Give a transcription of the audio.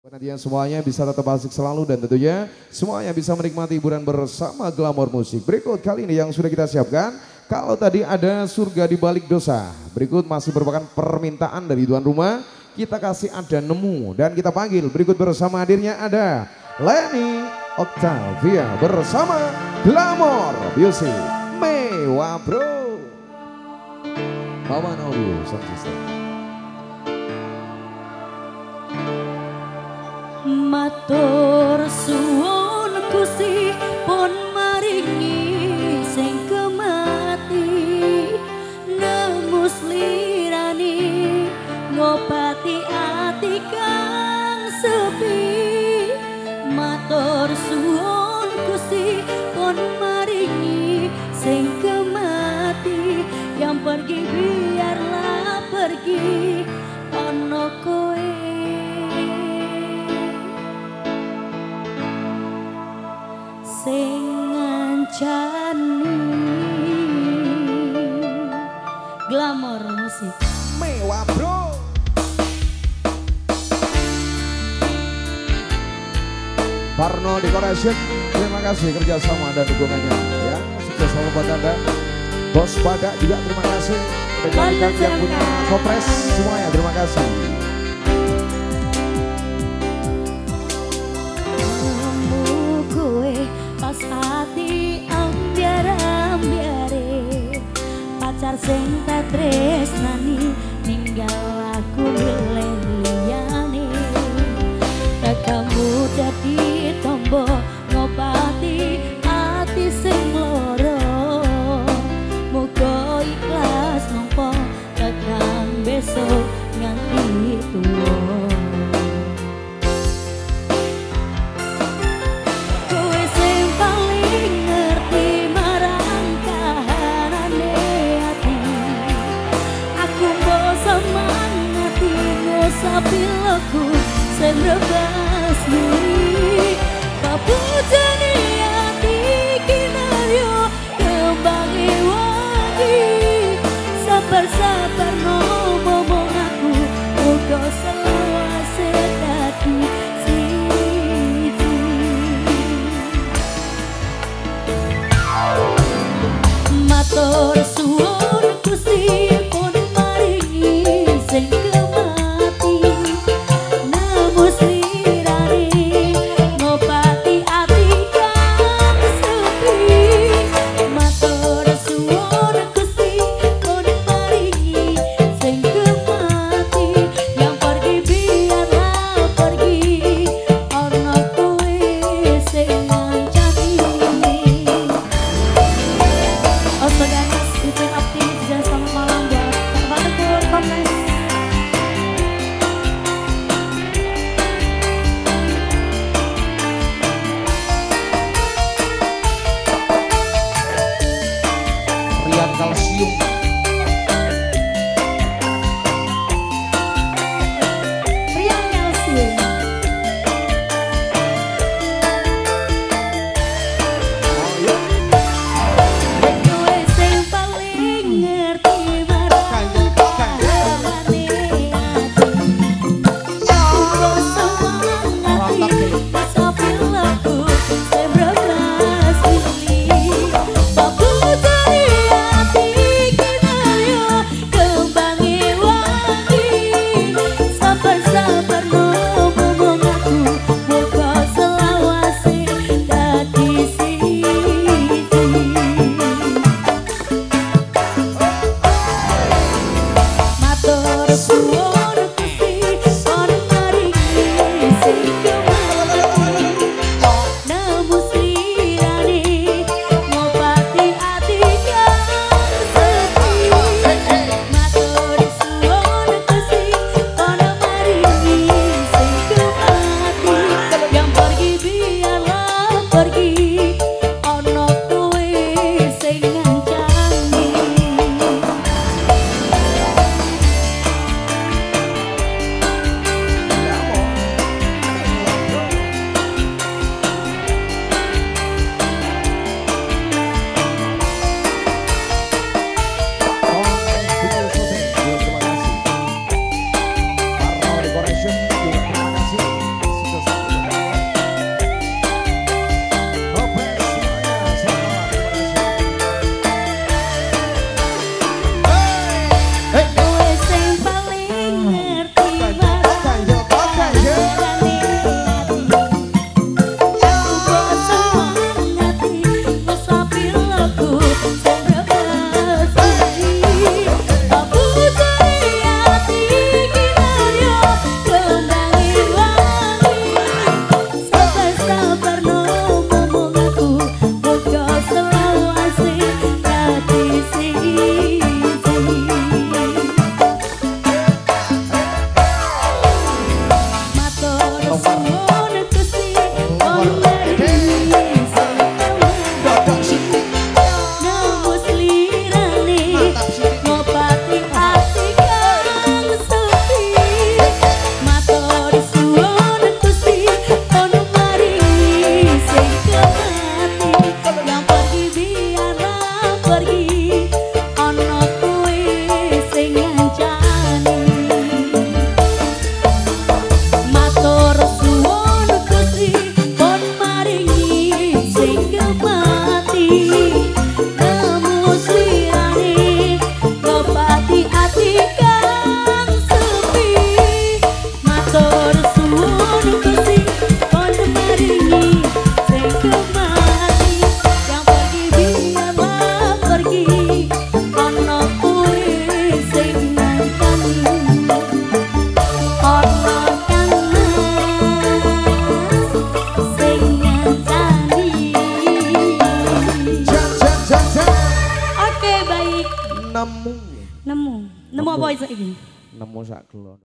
Penantian semuanya bisa tetap asik selalu dan tentunya semuanya bisa menikmati hiburan bersama Glamor Musik. Berikut kali ini yang sudah kita siapkan, kalau tadi ada surga di balik dosa, berikut masih merupakan permintaan dari tuan rumah. Kita kasih ada nemu dan kita panggil berikut bersama hadirnya ada Leni Octavia bersama Glamor Music. Mewah bro. Bawa audio sound system. Matur suwun Gusti pun maringi sing kemati, nemu slirani ngobati ati kang sepi. Matur suwun Gusti pun maringi sing kemati, yang pergi biarlah pergi ono kowe. Sing ngancani Glamor Musik. Mewah bro. Parno Decoration, terima kasih kerjasama dan dukungannya ya. Sukses selalu buat Anda. Bos Badak juga terima kasih. Rekan-rekan yang punya Kopres semuanya terima kasih. Pas hati ambiar-ambiare, pacar sing tak tresnani ninggal aku milih liyane. Kamu dadi tombo ngobati hati sing loro, muga ikhlas nampa tekan besok nganti tuwa. Sapi laku senrebas muli papujani hati kinaryo kembangi wangi. Sabar-sabar no momong aku uga selawase dadi siji. Matur suwun Gusti pun maringi sing suwun Gusti pun maringi sing Dodok Siti nemu slirane ngobati ati kang sepi matur suwun Gusti pun maringi sing kemati yang pergi biarlah pergi ana kowe sing ngancani matur suwun Gusti pun maringi sing kemati nemu slirane ngobati ati kang sepi matur suwun Gusti pun maringi sing kemati yang pergi biarlah pergi ana kowe sing ngancani ana kang sing ngancani. Jan. Oke baik Nemu nemu apa iki? nemu sak kelon.